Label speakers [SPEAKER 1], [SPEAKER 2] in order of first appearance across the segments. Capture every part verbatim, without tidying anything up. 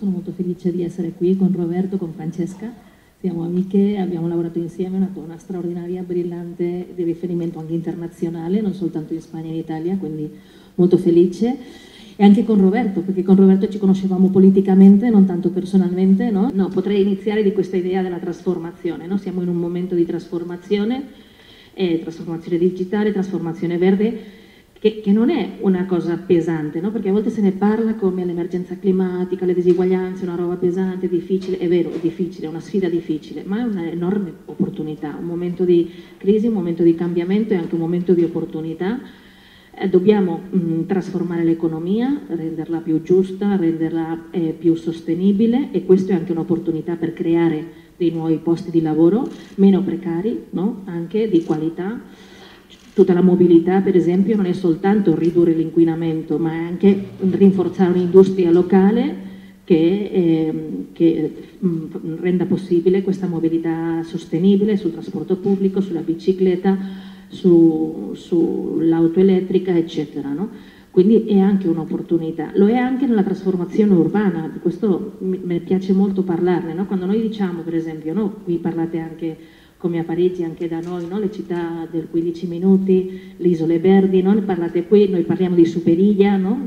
[SPEAKER 1] sono molto felice di essere qui con Roberto, con Francesca, siamo amiche, abbiamo lavorato insieme, una, una straordinaria, brillante di riferimento anche internazionale, non soltanto in Spagna e in Italia, quindi molto felice. E anche con Roberto, perché con Roberto ci conoscevamo politicamente, non tanto personalmente, no? No, potrei iniziare di questa idea della trasformazione, no? Siamo in un momento di trasformazione, eh, trasformazione digitale, trasformazione verde, Che, che non è una cosa pesante, no? Perché a volte se ne parla come l'emergenza climatica, le diseguaglianze, una roba pesante, difficile. È vero, è difficile, è una sfida difficile, ma è un'enorme opportunità, un momento di crisi, un momento di cambiamento e anche un momento di opportunità. Eh, dobbiamo mh, trasformare l'economia, renderla più giusta, renderla eh, più sostenibile, e questo è anche un'opportunità per creare dei nuovi posti di lavoro, meno precari, no? Anche di qualità. Tutta la mobilità, per esempio, non è soltanto ridurre l'inquinamento, ma è anche rinforzare un'industria locale che, eh, che mh, renda possibile questa mobilità sostenibile sul trasporto pubblico, sulla bicicletta, su, sull'auto elettrica, eccetera, no? Quindi è anche un'opportunità. Lo è anche nella trasformazione urbana, di questo mi, mi piace molto parlarne, no? Quando noi diciamo, per esempio, no? Qui parlate anche come a Parigi, anche da noi, no? Le città del quindici minuti, le isole verdi, no? Ne parlate qui, noi parliamo di Superiglia, no?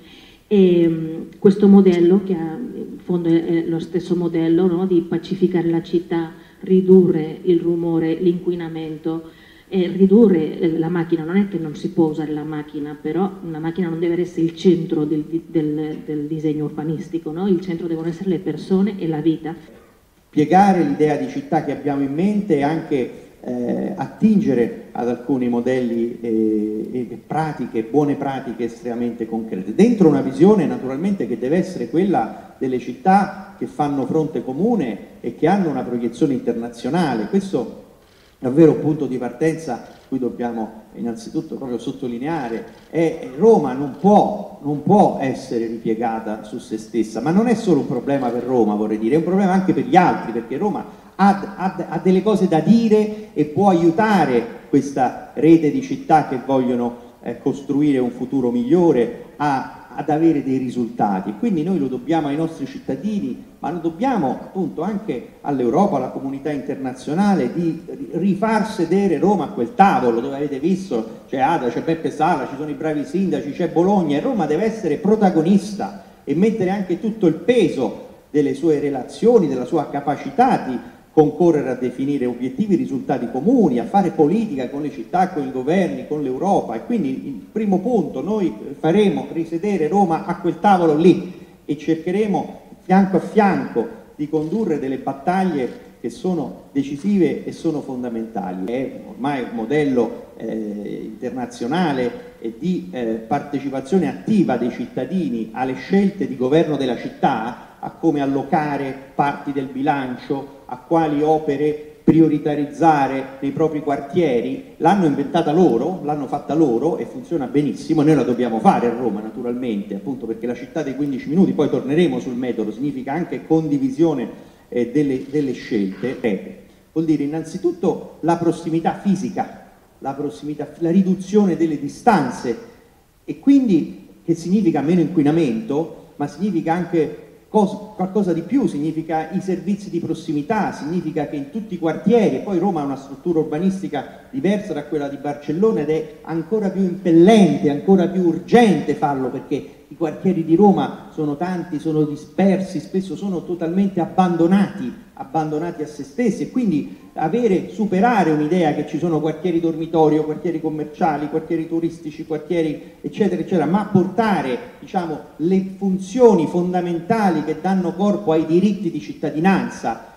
[SPEAKER 1] E um, questo modello, che ha, in fondo è lo stesso modello, no? Di pacificare la città, ridurre il rumore, l'inquinamento, e ridurre la macchina. Non è che non si può usare la macchina, però una macchina non deve essere il centro del, del, del disegno urbanistico, no? Il centro devono essere le persone e la vita.
[SPEAKER 2] Piegare l'idea di città che abbiamo in mente e anche eh, attingere ad alcuni modelli e, e pratiche, buone pratiche estremamente concrete, dentro una visione naturalmente che deve essere quella delle città che fanno fronte comune e che hanno una proiezione internazionale. Questo è davvero un punto di partenza cui dobbiamo innanzitutto proprio sottolineare. E Roma non può, non può essere ripiegata su se stessa, ma non è solo un problema per Roma, vorrei dire, è un problema anche per gli altri, perché Roma ha, ha, ha delle cose da dire e può aiutare questa rete di città che vogliono eh, costruire un futuro migliore a ad avere dei risultati. Quindi noi lo dobbiamo ai nostri cittadini, ma lo dobbiamo appunto anche all'Europa, alla comunità internazionale, di rifar sedere Roma a quel tavolo dove avete visto c'è Ada, c'è Beppe Sala, ci sono i bravi sindaci, c'è Bologna, e Roma deve essere protagonista e mettere anche tutto il peso delle sue relazioni, della sua capacità di concorrere a definire obiettivi, risultati comuni, a fare politica con le città, con i governi, con l'Europa. E quindi il primo punto, noi faremo risedere Roma a quel tavolo lì e cercheremo fianco a fianco di condurre delle battaglie che sono decisive e sono fondamentali. È ormai un modello eh, internazionale e di eh, partecipazione attiva dei cittadini alle scelte di governo della città, a come allocare parti del bilancio, a quali opere prioritarizzare nei propri quartieri. L'hanno inventata loro, l'hanno fatta loro e funziona benissimo. Noi la dobbiamo fare a Roma naturalmente, appunto perché la città dei quindici minuti, poi torneremo sul metodo, significa anche condivisione eh, delle, delle scelte. Eh, vuol dire innanzitutto la prossimità fisica, la, prossimità, la riduzione delle distanze, e quindi che significa meno inquinamento, ma significa anche Cosa, qualcosa di più, significa i servizi di prossimità, significa che in tutti i quartieri, e poi Roma ha una struttura urbanistica diversa da quella di Barcellona ed è ancora più impellente, ancora più urgente farlo, perché i quartieri di Roma sono tanti, sono dispersi, spesso sono totalmente abbandonati, abbandonati a se stessi, e quindi avere, superare un'idea che ci sono quartieri dormitorio, quartieri commerciali, quartieri turistici, quartieri eccetera eccetera, ma portare, diciamo, le funzioni fondamentali che danno corpo ai diritti di cittadinanza